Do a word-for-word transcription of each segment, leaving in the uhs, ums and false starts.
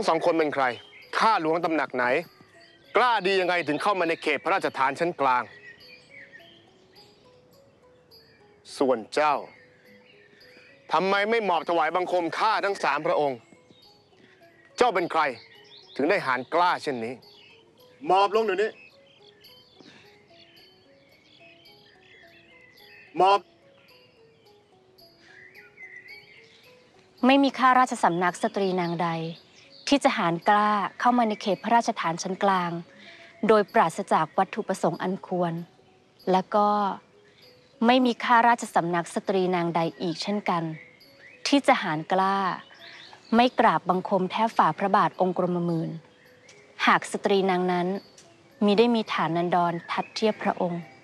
งสองคนเป็นใครข้าหลวงตำหนักไหนกล้าดียังไงถึงเข้ามาในเขตพระราชฐานชั้นกลางส่วนเจ้าทำไมไม่หมอบถวายบังคมข้าทั้งสามพระองค์เจ้าเป็นใครถึงได้หาญกล้าเช่นนี้หมอบลงเดี๋ยวนี้หมอบไม่มีข้าราชสำนักสตรีนางใดที่จะหาญกล้าเข้ามาในเขตพระราชฐานชั้นกลางโดยปราศจากวัตถุประสงค์อันควรและก็ไม่มีข้าราชสำนักสตรีนางใดอีกเช่นกันที่จะหาญกล้าไม่กราบบังคมแทบฝ่าพระบาทองค์กรมหมื่นหากสตรีนางนั้นมิได้มีฐานันดรทัดเทียบพระองค์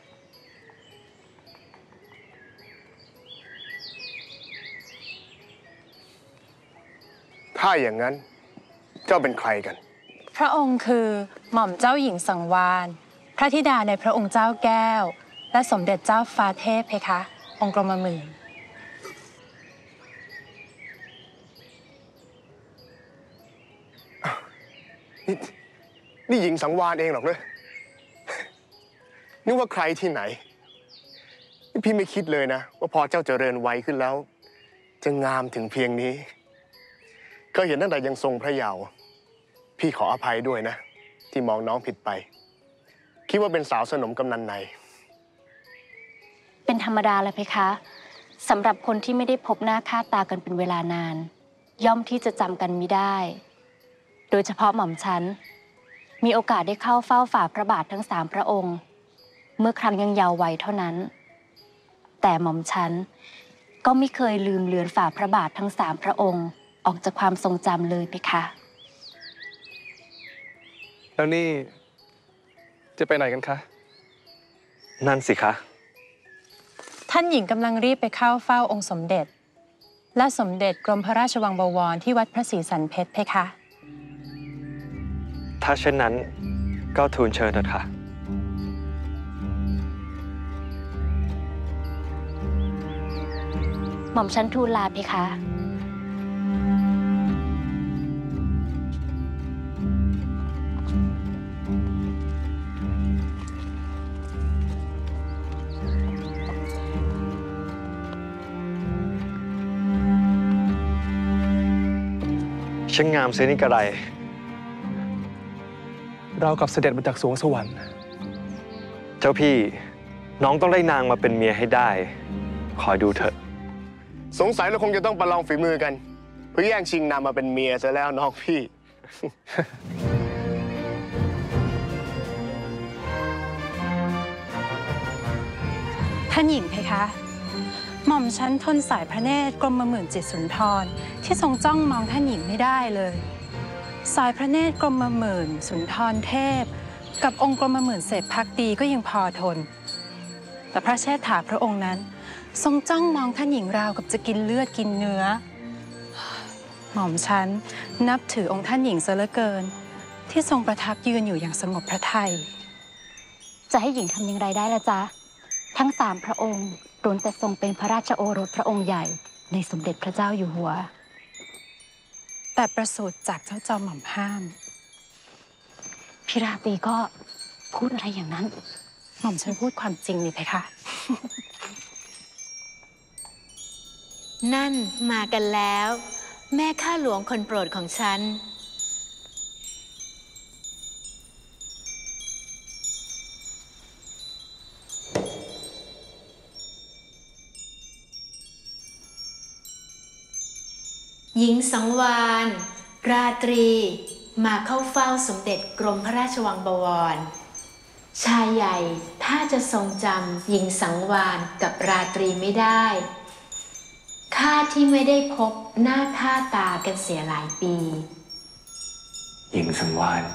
ถ้าอย่างนั้นเจ้าเป็นใครกันพระองค์คือหม่อมเจ้าหญิงสังวาลพระธิดาในพระองค์เจ้าแก้วและสมเด็จเจ้าฟ้าเทพเพคะองค์กรมหมื่นนี่นี่หญิงสังวาลเองหรอกเลยนึกว่าใครที่ไหนนี่พี่ไม่คิดเลยนะว่าพอเจ้าเจริญวัยขึ้นแล้วจะงามถึงเพียงนี้ก็เห็นตั้งแต่ยังทรงพระเยาว์พี่ขออภัยด้วยนะที่มองน้องผิดไปคิดว่าเป็นสาวสนมกำนันในเป็นธรรมดาเลยเพคะสำหรับคนที่ไม่ได้พบหน้าค่าตากันเป็นเวลานานย่อมที่จะจำกันมิได้โดยเฉพาะหม่อมฉันมีโอกาสได้เข้าเฝ้าฝ่าพระบาททั้งสามพระองค์เมื่อครั้งยังเยาว์วัยเท่านั้นแต่หม่อมฉันก็ไม่เคยลืมเลือนฝ่าพระบาททั้งสามพระองค์ออกจากความทรงจำเลยเพคะแล้วนี่จะไปไหนกันคะนั่นสิคะท่านหญิงกำลังรีบไปเข้าเฝ้าองค์สมเด็จและสมเด็จกรมพระราชวังบวรที่วัดพระศรีสันเพชรเพคะถ้าเช่นนั้นก็ทูลเชิญเถิดค่ะหม่อมฉันทูลลาเพคะช่างงามเสียนี่กระไรเรากับเสด็จมาจากสวงสวรรค์เจ้าพี่น้องต้องได้นางมาเป็นเมียให้ได้คอยดูเถอะสงสัยเราคงจะต้องประลองฝีมือกันเพื่อแย่งชิงนางมาเป็นเมียซะแล้วน้องพี่ท่านหญิงเพคะหม่อมฉันทนสายพระเนตรกรมหมื่นจิตสุนทรที่ทรงจ้องมองท่านหญิงไม่ได้เลยสายพระเนตรกรมหมื่นสุนทรเทพกับองค์กรมหมื่นเสพพักดีก็ยังพอทนแต่พระเชษฐาพระองค์นั้นทรงจ้องมองท่านหญิงราวกับจะกินเลือดกินเนื้อหม่อมฉันนับถือองค์ท่านหญิงซะเหลือเกินที่ทรงประทับยืนอยู่อย่างสงบพระทัยจะให้หญิงทำอย่างไรได้ล่ะจ๊ะทั้งสามพระองค์ล้วนแต่ทรงเป็นพระราชโอรสพระองค์ใหญ่ในสมเด็จพระเจ้าอยู่หัวแต่ประสูติจากเจ้าจอมหม่อมห้ามพี่ราตรีก็พูดอะไรอย่างนั้นหม่อมฉันพูดความจริงนี่เพคะนั่นมากันแล้วแม่ข้าหลวงคนโปรดของฉันหญิงสังวาลราตรีมาเข้าเฝ้าสมเด็จกรมพระราชวังบวรชายใหญ่ถ้าจะทรงจำหญิงสังวาลกับราตรีไม่ได้ข้าที่ไม่ได้พบหน้าค่าตากันเสียหลายปีหญิงสังวาล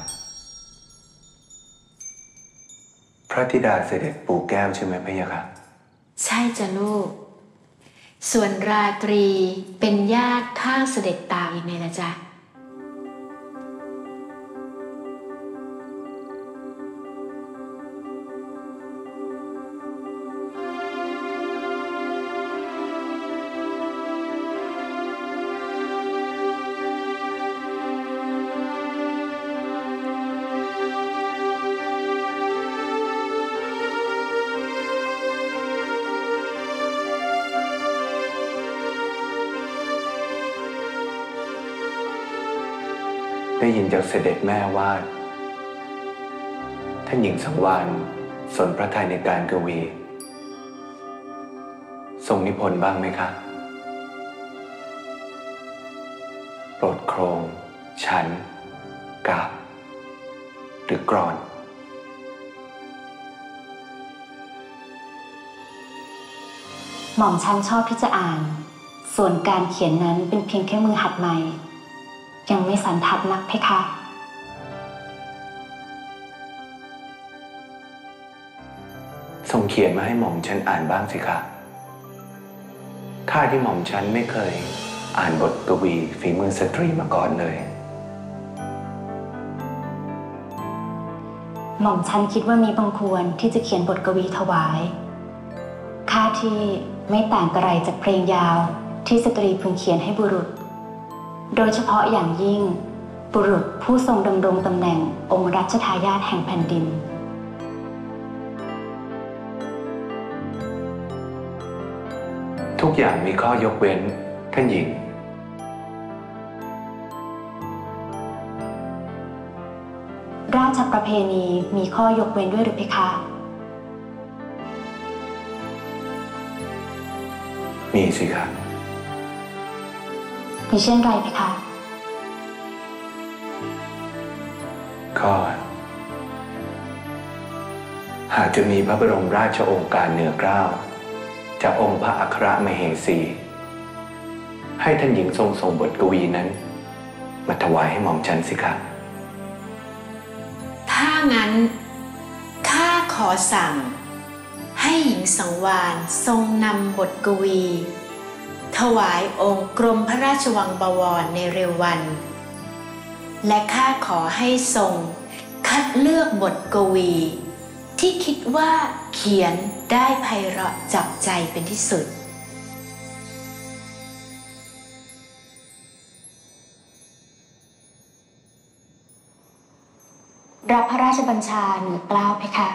พระธิดาเสด็จปู่แก้วใช่ไหมพะยะค่ะใช่จ้ะลูกส่วนราตรีเป็นญาติข้างเสด็จตายังไงล่ะจ๊ะได้ยินจากเสด็จแม่ว่าท่านหญิงสังวาลสนพระทัยในการกวีทรงนิพนธ์บ้างไหมคะโปรดโครงฉันกาบหรือกรอนหม่อมฉันชอบที่จะอ่านส่วนการเขียนนั้นเป็นเพียงแค่มือหัดใหม่ยังไม่สันทัดนักเพคะทรงเขียนมาให้หม่อมฉันอ่านบ้างสิคะข้าที่หม่อมฉันไม่เคยอ่านบทกวีฝีมือสตรีมาก่อนเลยหม่อมฉันคิดว่ามีบังควรที่จะเขียนบทกวีถวายข้าที่ไม่ต่างกระไรจากเพลงยาวที่สตรีพึงเขียนให้บุรุษโดยเฉพาะอย่างยิ่งบุรุษผู้ทรงดำรงตำแหน่งองค์รัชทายาทแห่งแผ่นดินทุกอย่างมีข้อยกเว้นท่านหญิงราชประเพณีมีข้อยกเว้นด้วยหรือเพคะมีสิครับมีเช่นไรเพคะก็หากจะมีพระบรมราชโองการเหนือเกล้าจากองค์พระอัครมเหสี ให้ท่านหญิงทรงส่งบทกวีนั้นมาถวายให้หม่อมฉันสิครับถ้างั้นข้าขอสั่งให้หญิงสังวาลทรงนำบทกวีถวายองค์กรมพระราชวังบวรในเร็ววันและข้าขอให้ทรงคัดเลือกบทกวีที่คิดว่าเขียนได้ไพเราะจับใจเป็นที่สุดรับพระราชบัญชาเหนือเกล้าเพคะ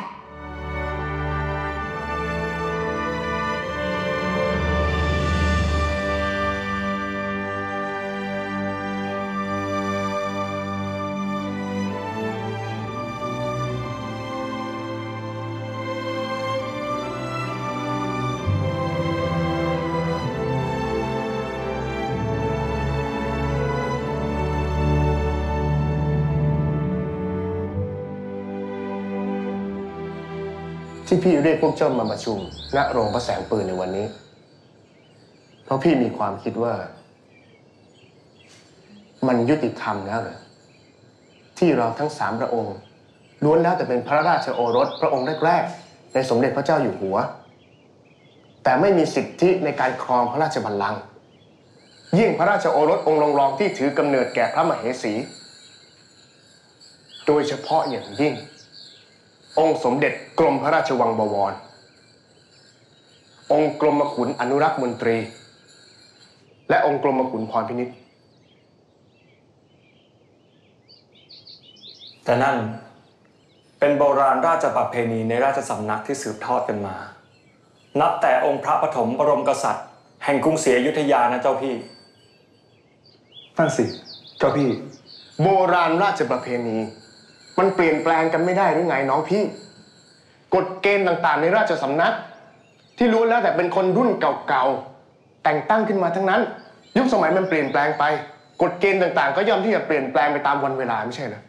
ที่พี่เรียกพวกเจ้ามาประชุมณโรงพระแสงปืนในวันนี้เพราะพี่มีความคิดว่ามันยุติธรรมแล้วเหรอที่เราทั้งสามพระองค์ล้วนแล้วแต่เป็นพระราชโอรสพระองค์แรกๆในสมเด็จพระเจ้าอยู่หัวแต่ไม่มีสิทธิในการครองพระราชบัลลังก์ยิ่งพระราชโอรสองค์รองๆที่ถือกำเนิดแก่พระมเหสีโดยเฉพาะอย่างยิ่งองค์สมเด็จกรมพระราชวังบวรองค์กรมขุนอนุรักษ์มนตรีและองค์กรมขุนพรพินิจแต่นั่นเป็นโบราณราชประเพณีในราชสำนักที่สืบทอดกันมานับแต่องค์พระปฐมบรมกษัตริย์แห่งกรุงศรีอยุธยานะเจ้าพี่นั่นสิเจ้าพี่โบราณราชประเพณีมันเปลี่ยนแปลงกันไม่ได้หรือไงน้องพี่กฎเกณฑ์ต่างๆในราชสำนักที่ล้วนแล้วแต่เป็นคนรุ่นเก่าๆแต่งตั้งขึ้นมาทั้งนั้นยุคสมัยมันเปลี่ยนแปลงไปกฎเกณฑ์ต่างๆก็ย่อมที่จะเปลี่ยนแปลงไปตามวันเวลาไม่ใช่เหรอ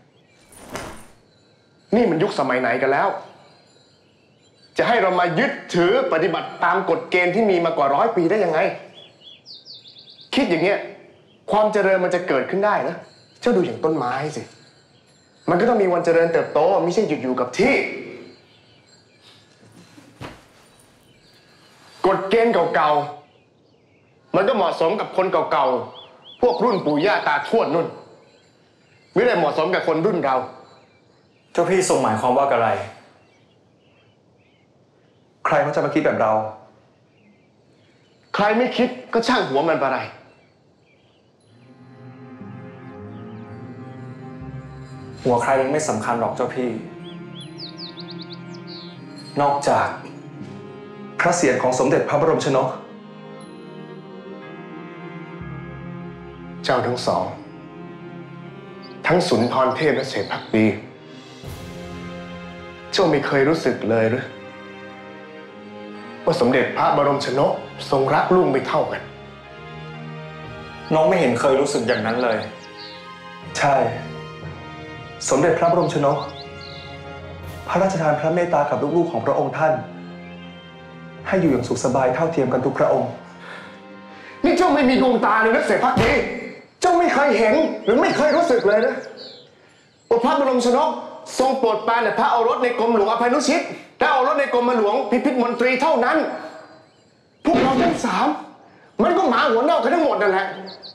นี่มันยุคสมัยไหนกันแล้วจะให้เรามายึดถือปฏิบัติตามกฎเกณฑ์ที่มีมากว่าร้อยปีได้ยังไงคิดอย่างเงี้ยความเจริญมันจะเกิดขึ้นได้นะเจ้าดูอย่างต้นไม้สิมันก็ต้องมีวันเจริญเติบโตไม่ใช่หยุดอยู่กับที่กฎเกณฑ์เก่าๆมันก็เหมาะสมกับคนเก่าๆพวกรุ่นปู่ย่าตาทวดนุ่นไม่ได้เหมาะสมกับคนรุ่นเราเจ้าพี่ทรงหมายความว่าอะไรใครเขาจะมาคิดแบบเราใครไม่คิดก็ช่างหัวมันไปไรหัวใครยังไม่สำคัญหรอกเจ้าพี่นอกจากพระเศียรของสมเด็จพระบรมชนกเจ้าทั้งสองททั้งสุนทรเทพและเสพพักดีเจ้าไม่เคยรู้สึกเลยหรือว่าสมเด็จพระบรมชนกทรงรักลูกไม่เท่ากันน้องไม่เห็นเคยรู้สึกอย่างนั้นเลยใช่ สมเด็จพระบรมชนก พระราชทานพระเมตตากับลูกๆของพระองค์ท่าน ให้อยู่อย่างสุขสบายเท่าเทียมกันทุกพระองค์นี่เจ้าไม่มีดวงตาเลยนะเสพพักดีเจ้าไม่เคยเห็นหรือไม่เคยรู้สึกเลยนะว่าพระบรมชนกทรงโปรดปรานแต่พระโอรสในกรมหลวงอภัยนุชิตและโอรสในกรมหลวงพิพิธมนตรีเท่านั้นพวกเราทั้งสามมันก็หมาหัวเน่ากันทั้งหมดนั่นแหละ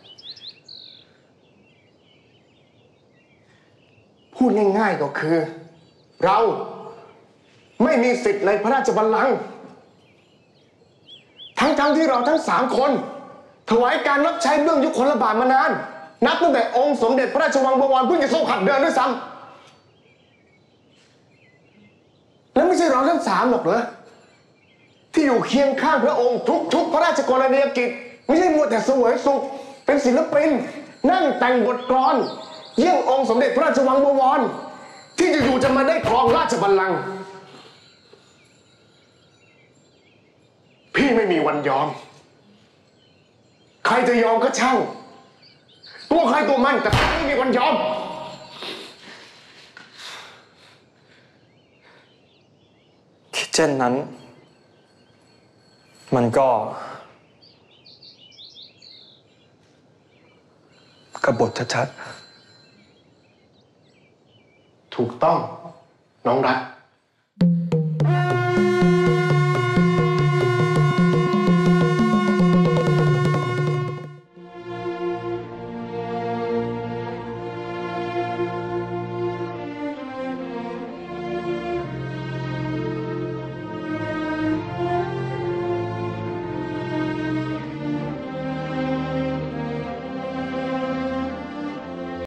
พูดง่ายๆก็คือ เราไม่มีสิทธิ์ในพระราชบัลลังก์ทั้งทั้งที่เราทั้งสามคนถวายการรับใช้เบื้องยุคลบาทมานานนับตั้งแต่องค์สมเด็จพระราชวังบวรเพิ่งจะทรงหัดเดินด้วยซ้ำและไม่ใช่เราทั้งสามหรอกเหรอที่อยู่เคียงข้างพระองค์ทุกๆพระราชกรณียกิจไม่ใช่มัวแต่เสวยสุขเป็นศิลปินนั่งแต่งบทกลอนเยี่ยงองค์สมเด็จพระราชวังบวรที่จะอยู่จะมาได้ครองราชบัลลังก์พี่ไม่มีวันยอมใครจะยอมก็ช่างตัวใครตัวมันแต่พี่ไม่มีวันยอมคิดเช่นนั้น มันก็กบฏชัดถูกต้องน้องรัก